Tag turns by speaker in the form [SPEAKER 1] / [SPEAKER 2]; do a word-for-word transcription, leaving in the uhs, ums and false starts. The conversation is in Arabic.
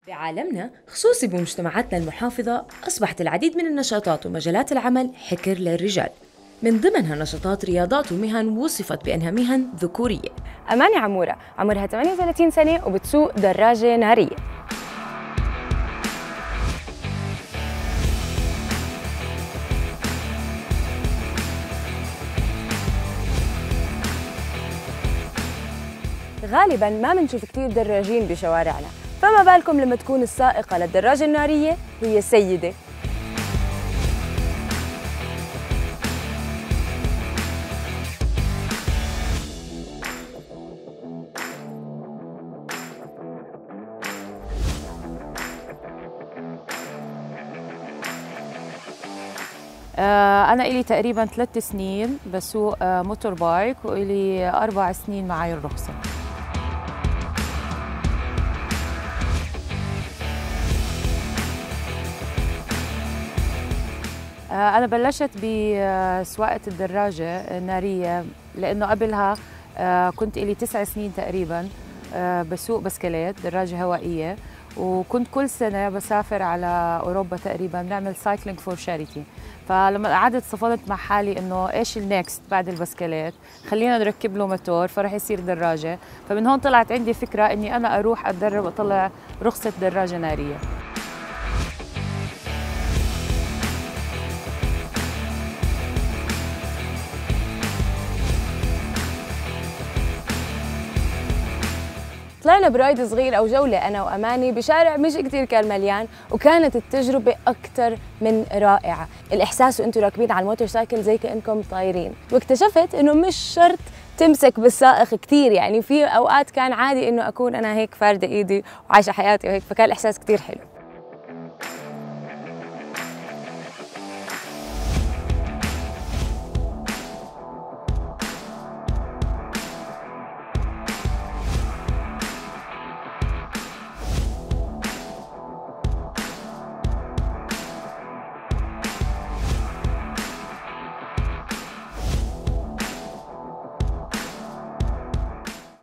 [SPEAKER 1] بعالمنا خصوصي بمجتمعاتنا المحافظة أصبحت العديد من النشاطات ومجالات العمل حكر للرجال، من ضمنها نشاطات رياضات ومهن وصفت بأنها مهن ذكورية.
[SPEAKER 2] أماني عمورة عمرها ثمانية وثلاثين سنة وبتسوق دراجة نارية. غالباً ما منشوف كتير دراجين بشوارعنا، فما بالكم لما تكون السائقة للدراجة النارية هي سيدة. أنا إلي تقريباً ثلاث سنين بسوق موتور بايك، وإلي أربع سنين معي الرخصة. أنا بلشت بسواقة الدراجة النارية لأنه قبلها كنت إلي تسع سنين تقريباً بسوق بسكليت دراجة هوائية، وكنت كل سنة بسافر على أوروبا تقريباً نعمل سايكلينج فور شاريتي. فلما قعدت صفنت مع حالي إنه إيش النكست بعد البسكليت، خلينا نركب له موتور فرح يصير دراجة. فمن هون طلعت عندي فكرة إني أنا أروح أتدرب وأطلع رخصة دراجة نارية. طلعنا برايد صغير أو جولة أنا وأماني بشارع مش كتير كان مليان، وكانت التجربة أكتر من رائعة. الإحساس وأنتوا راكبين على الموتور سايكل زي كأنكم طايرين، واكتشفت إنه مش شرط تمسك بالسائق كتير، يعني في أوقات كان عادي إنه أكون أنا هيك فاردة إيدي وعايشة حياتي وهيك، فكان الإحساس كتير حلو.